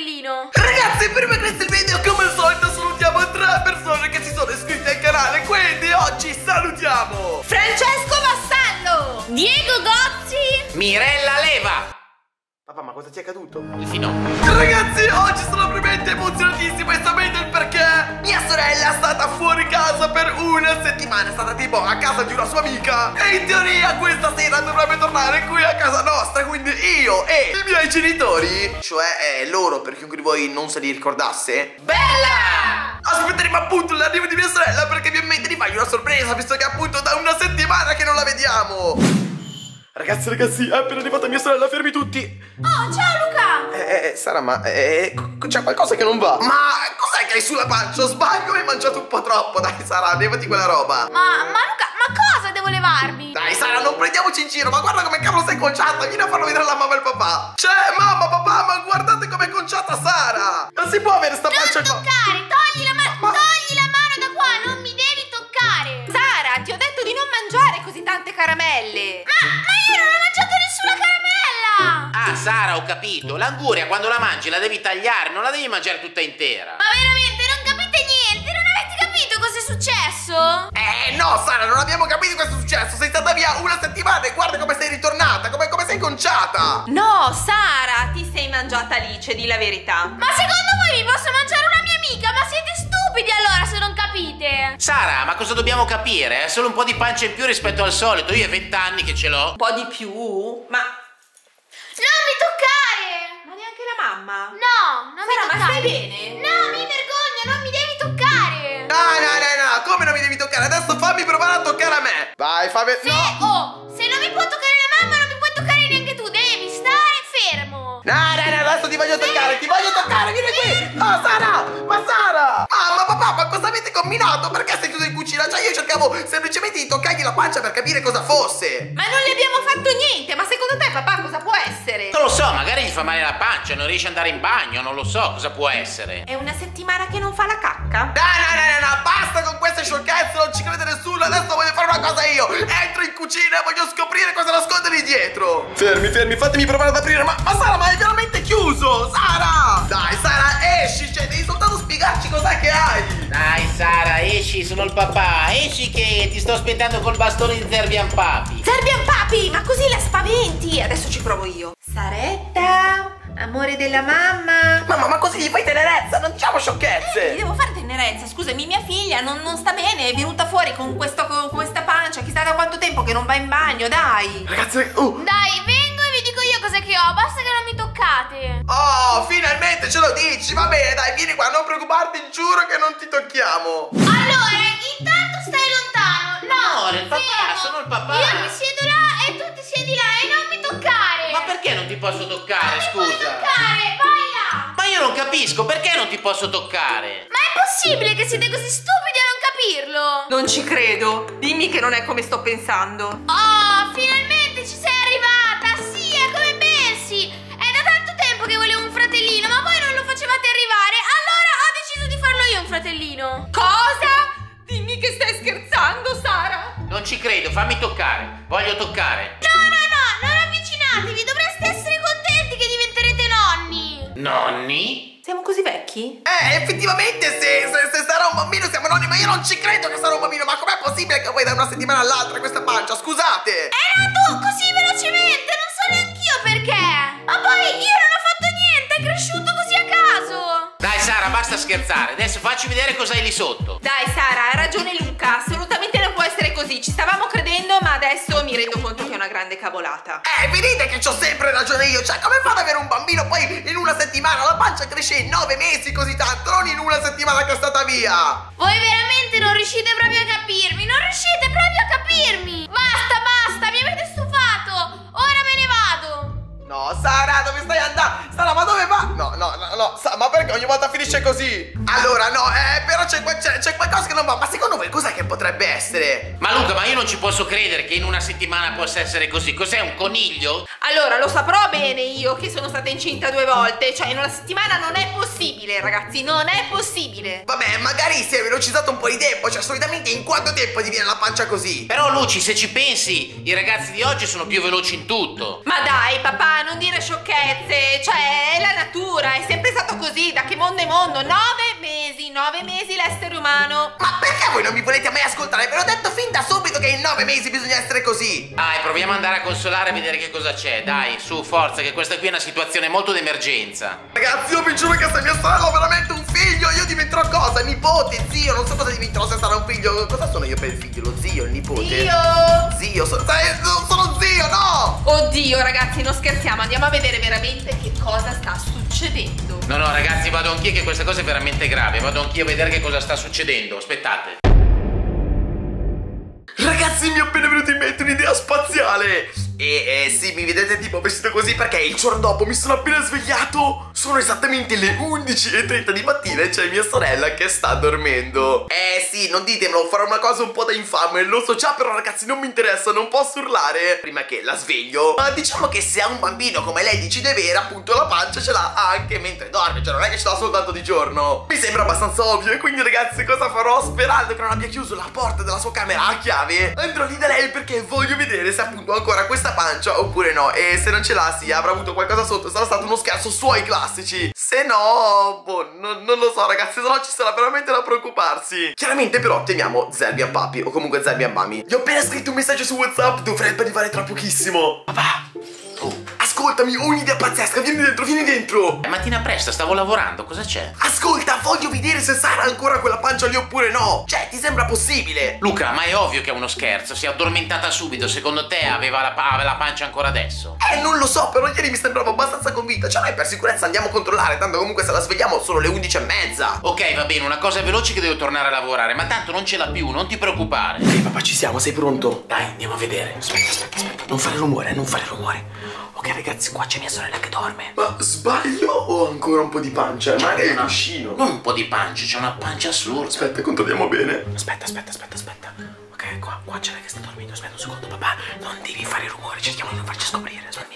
fratellino. Ragazzi, prima di questo video, come al solito, salutiamo 3 persone che si sono iscritte al canale. Quindi oggi salutiamo Francesco Vassallo, Diego Gozzi, Mirella Leva. Papà, ma cosa ti è accaduto? Il finocchio. Ragazzi, oggi sono veramente emozionatissimo e sapete il perché? Mia sorella è stata fuori casa per una settimana. È stata tipo a casa di una sua amica e in teoria questa sera dovrebbe tornare qui a casa nostra. Quindi io e i miei genitori, cioè loro, per chiunque di voi non se li ricordasse, Bella! aspetteremo appunto l'arrivo di mia sorella perché mi mente di fargli una sorpresa, visto che appunto da una settimana che non la vediamo. Ragazzi, è appena arrivata mia sorella, fermi tutti. Oh, ciao Luca. Sara, ma c'è qualcosa che non va. Ma cos'è che hai sulla pancia? Ho sbaglio e hai mangiato un po' troppo. Dai Sara, levati quella roba. Ma Luca, ma cosa devo levarmi? Dai Sara, non prendiamoci in giro. Ma guarda come cavolo sei conciata. Vieni a farlo vedere alla mamma e al papà. Cioè, mamma, papà, ma guardate com'è conciata Sara. Non si può avere sta pancia qua. Non toccare, togli la mano da qua, non mi devi toccare. Sara, ti ho detto di non mangiare così tante caramelle. Ma io non ho mangiato nessuna caramella. Ah, Sara, ho capito. L'anguria quando la mangi la devi tagliare, non la devi mangiare tutta intera. Ma veramente non capite niente? Non avete capito cosa è successo? No Sara, non abbiamo capito cosa è successo. Sei stata via una settimana e guarda come sei ritornata. Come sei conciata. No, Sara, ti sei mangiata Alice, di la verità. Ma secondo voi mi posso mangiare una mia amica? Ma siete stupidi allora se non capite. Sara, ma cosa dobbiamo capire? È solo un po' di pancia in più rispetto al solito. Io è 20 anni che ce l'ho. Un po' di più? Ma Non mi toccare. Ma neanche la mamma? No, non mi Sara, toccare. ma stai bene? No, mi vergogno, non mi devi toccare. No, come non mi devi toccare? Adesso fammi provare a toccare a me. Vai, fammi. Se non mi può toccare la mamma, non mi puoi toccare neanche tu. Devi stare fermo. No, adesso ti voglio toccare, vieni qui. No, Sara, ma Sara. Mamma, papà, ma cosa avete combinato? Perché sei chiuso in cucina? Cioè io cercavo semplicemente di toccargli la pancia per capire cosa fosse. Ma non le abbiamo fatto niente. Ma secondo te, papà, cosa può essere? Non lo so, magari gli fa male la pancia, non riesce ad andare in bagno, non lo so cosa può essere. È una settimana che non fa la cacca? No, basta con queste sciocchezze, non ci crede nessuno. Adesso voglio fare una cosa io. Entro in cucina e voglio scoprire cosa nasconde lì dietro. Fermi, fatemi provare ad aprire. Ma Sara, ma è veramente chiuso, Sara. Dai, Sara, esci, cioè devi soltanto spiegarci cos'è che hai. Dai Sara, esci, sono il papà. Esci che ti sto aspettando col bastone di Serbian Papi. Serbian Papi, ma così la spaventi. Adesso ci provo io. Saretta, amore della mamma. Mamma, ma così gli fai tenerezza, non diciamo sciocchezze. Gli devo fare tenerezza, scusami, mia figlia non sta bene, è venuta fuori con questa pancia, chissà da quanto tempo che non va in bagno, dai. Ragazzi, Dai, vengo e vi dico io cos'è che ho. Basta che non mi toccate. oh, finalmente ce lo dici. Va bene, dai, vieni qua, non preoccuparti, giuro che non ti tocchiamo. Allora, intanto stai lontano. No, Amore, il papà, fermo. sono il papà. Io mi siedo là e tu ti siedi là e non mi toccare. Ma perché non ti posso toccare, Non mi puoi scusa? toccare, vai là. Ma io non capisco, perché non ti posso toccare? Ma è possibile che siete così stupidi a non capirlo? Non ci credo, dimmi che non è come sto pensando. Oh, finalmente ci sei arrivata. Sì, è come Mercy. È da tanto tempo che volevo un fratellino, ma voi non lo facevate arrivare. Allora ho deciso di farlo io un fratellino. Cosa? Dimmi che stai scherzando, Sara. Non ci credo, fammi toccare. Voglio toccare. No, non avvicinatevi. Dovreste essere contenti che diventerete nonni. Nonni? Siamo così vecchi? Effettivamente se sarà un bambino siamo nonni, ma io non ci credo che sarà un bambino. Ma com'è possibile che vuoi da una settimana all'altra questa pancia? Scusate. È nato così velocemente, non so neanch'io perché. Ma poi io non ho fatto niente, è cresciuto così a caso. Dai Sara, basta scherzare. Adesso facci vedere cosa hai lì sotto. Dai Sara, ha ragione Luca, assolutamente non può essere così. Ci stavamo credendo, ma adesso mi rendo conto che è una grande cavolata. Vedete che c'ho sempre ragione io. Cioè, come fate ad avere un bambino poi in una settimana? La pancia cresce in 9 mesi così tanto, non in una settimana che è stata via. Voi veramente non riuscite proprio a capirmi. Non riuscite proprio a capirmi. Basta, mi avete stufato. Ora me ne vado. No, Sara, dove stai andando? Sara, ma dove va? No, ma perché ogni volta finisce così? Allora, no, però c'è qualcosa che non va. Ma secondo voi cos'è che potrebbe essere. Ma Luca, ma io non ci posso credere che in una settimana possa essere così. Cos'è, un coniglio? Allora, lo saprò bene io che sono stata incinta 2 volte. Cioè, in una settimana non è possibile, ragazzi, non è possibile. Vabbè, magari si è velocizzato un po' di tempo. Cioè, solitamente in quanto tempo diviene la pancia così? Però Luci, se ci pensi, i ragazzi di oggi sono più veloci in tutto. Ma dai, papà, non dire sciocchezze. Cioè, è la natura, è sempre stato così, da che mondo è mondo. 9 mesi l'essere umano. Ma perché voi non mi volete mai ascoltare? Ve l'ho detto fin da subito che in 9 mesi bisogna essere così. Dai, proviamo ad andare a consolare e vedere che cosa c'è. Dai, su, forza, che questa qui è una situazione molto d'emergenza. Ragazzi, io vi giuro che se mia sorella ha veramente un figlio, io diventerò cosa? Nipote, zio, non so cosa diventerò se sarà un figlio. Cosa sono io per il figlio? Lo zio, il nipote? Zio, sono zio, no! Oddio, ragazzi, non scherziamo, andiamo a vedere veramente che cosa sta succedendo. No, ragazzi, vado anch'io che questa cosa è veramente grave. Vado anch'io a vedere che cosa sta succedendo. Aspettate. Ragazzi, mi è appena venuta in mente un'idea spaziale. Sì, mi vedete tipo vestito così perché il giorno dopo mi sono appena svegliato. Sono esattamente le 11:30 di mattina e c'è mia sorella che sta dormendo. Sì, non ditemelo, farò una cosa un po' da infame, lo so già, però ragazzi non mi interessa, non posso urlare prima che la sveglio. Ma diciamo che se ha un bambino come lei decide vera, appunto la pancia ce l'ha anche mentre dorme, cioè non è che ce l'ha soltanto di giorno. Mi sembra abbastanza ovvio e quindi ragazzi cosa farò? Sperando che non abbia chiuso la porta della sua camera a chiave, andrò lì da lei perché voglio vedere se appunto ha ancora questa pancia oppure no. E se non ce l'ha, sì, avrà avuto qualcosa sotto, sarà stato uno scherzo suoi classici. Se no, boh, non lo so ragazzi, se no ci sarà veramente da preoccuparsi. Chiaramente però temiamo Serbian Papi o comunque Serbian Mami. Gli ho appena scritto un messaggio su WhatsApp, dovrebbe arrivare tra pochissimo. Papà, ascoltami, ho un'idea pazzesca, vieni dentro. È mattina presto, stavo lavorando, cosa c'è? Ascolta, voglio vedere se Sara ha ancora quella pancia lì oppure no. Cioè, ti sembra possibile? Luca, ma è ovvio che è uno scherzo, si è addormentata subito. Secondo te aveva la pancia ancora adesso? Non lo so, però ieri mi sembrava abbastanza convinta. Cioè noi per sicurezza andiamo a controllare, tanto comunque se la svegliamo sono le 11:30. Ok, va bene, una cosa veloce che devo tornare a lavorare, ma tanto non ce l'ha più, non ti preoccupare. Ehi papà, ci siamo, sei pronto? Dai, andiamo a vedere. Aspetta, non fare rumore, Ok ragazzi, qua c'è mia sorella che dorme. Ma sbaglio o ancora un po' di pancia? Magari il cuscino. Non un po' di pancia, c'è una pancia assurda. Aspetta, controlliamo bene. Aspetta. Ok, qua c'è lei che sta dormendo. Aspetta un secondo, papà. Non devi fare rumore, cerchiamo di non farci scoprire. Aspetta.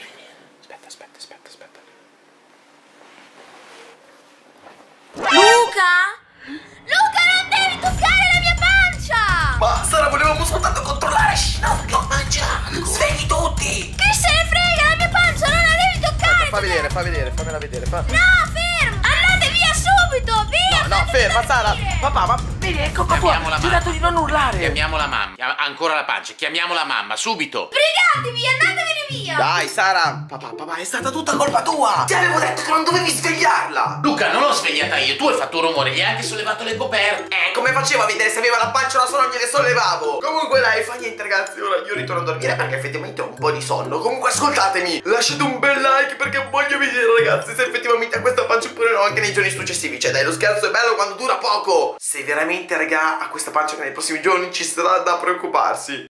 Luca, non devi toccare la mia pancia! Ma Sara, volevamo soltanto controllare. No, pancia. Svegli tutti. Che se ne frega, la mia pancia non la devi toccare! Fammela vedere. No, fermo! Andate via subito, via! No, ferma Sara. Papà, ma Vedi, ecco qua. Chiamiamo la Ti ho mamma. detto di non urlare. Chiamiamo la mamma. Ancora la pancia, chiamiamo la mamma, subito. Brigatevi, andatevene via! dai Sara. Papà, è stata tutta colpa tua. Ti avevo detto che non dovevi svegliarla. Luca, non l'ho svegliata io, tu hai fatto un rumore, gli hai anche sollevato le coperte. Come facevo a vedere se aveva la pancia o la sonno, gliele sollevavo. Comunque dai, fa niente ragazzi, ora io ritorno a dormire perché effettivamente ho un po' di sonno. Comunque ascoltatemi, lasciate un bel like perché voglio vedere ragazzi se effettivamente ha questa pancia oppure no anche nei giorni successivi. Cioè dai, lo scherzo è bello quando dura poco. Se veramente raga ha questa pancia che nei prossimi giorni ci sarà da preoccuparsi.